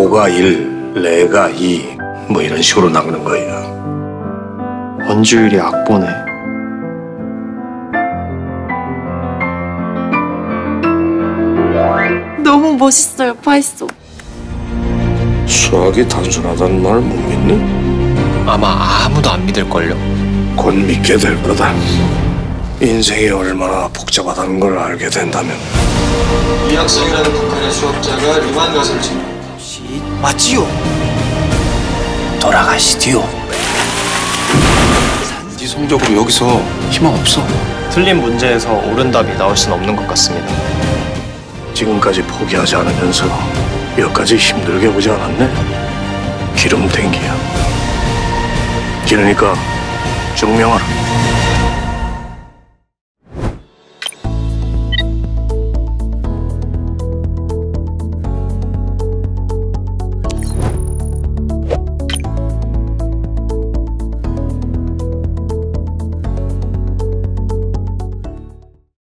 오가 1, 내가 2, 뭐 이런 식으로 나가는 거예요. 원주율이 악보네. 너무 멋있어요, 파이소. 수학이 단순하다는 말 못 믿네? 아마 아무도 안 믿을걸요? 곧 믿게 될 거다. 인생이 얼마나 복잡하다는 걸 알게 된다면. 이학성이라는 북한의 수학자가 리만 가설을 맞지요? 돌아가시디요. 네 성적으로 여기서 희망 없어. 틀린 문제에서 옳은 답이 나올 수는 없는 것 같습니다. 지금까지 포기하지 않으면서 여기까지 힘들게 보지 않았네? 기름탱기야. 기르니까 증명하라.